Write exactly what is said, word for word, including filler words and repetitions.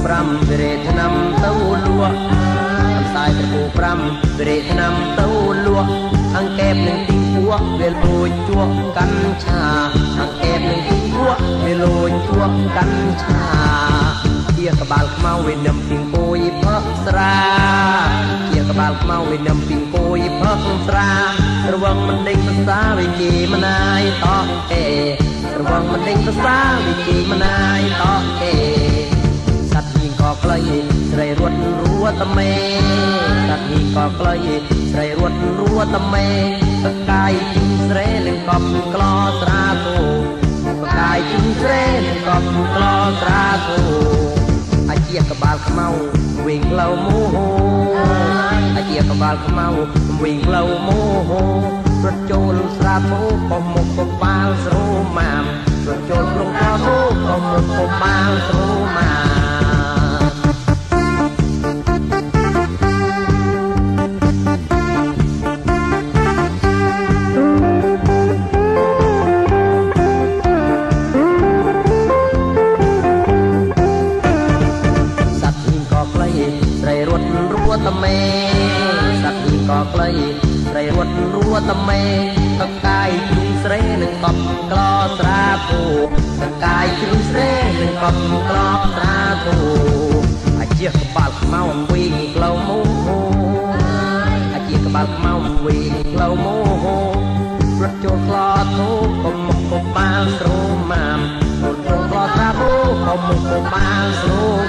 ប្រាំវិរេធនាំទៅលក់អន្សាយត្រពូប្រាំវិរេធនាំទៅលក់អង្កេបនឹងទីពួកវាលួចជួកកាន់ឆាអង្កេបនឹងទីពួកវាលួចជួកកាន់ឆាជាក្បាលខ្មៅវានឹមពីងគួយផឹកស្រាជាក្បាលខ្មៅវានឹមពីងគួយផឹកស្រារវងមិនដេញភាសាវិជាមណាយតោះអេរវងមិនដេញភាសាវិជាមណាយតោះអេសត្វញីក៏ក្លីស្រីរត់រួតមេសត្វញីក៏ក្លីស្រីរត់រួតមេសកាយជីងស្រែនឹងកំក្លោត្រាគោសកាយជីងស្រែនឹងកំក្លោត្រាគោអាជាក្បាលខ្មៅវិញក្លៅមោហអាជាក្បាលខ្មៅវិញក្លៅមោហរត់ចូលស្រាធោបំមុខបំបាលស្រោម៉ាមរត់ចូលក្នុងកោធោបំមុខបំបាលស្រោម៉ាមតមេសត្វញីក៏ក្លីស្រីរត់រួតមេកកាយជ្រុងស្រែនឹងកំក្លោស្រាគោកកាយជ្រុងស្រែនឹងកំក្លោស្រាគោអាជាក្បាលខ្មៅវិញក្លៅមោហអាជាក្បាលខ្មៅវិញក្លៅមោហរត់ចូលក្លោធូកំមុខកំបាលស្រោម៉ាមរត់ចូលក្លោស្រាគោកំមុខកំបាលស្រោ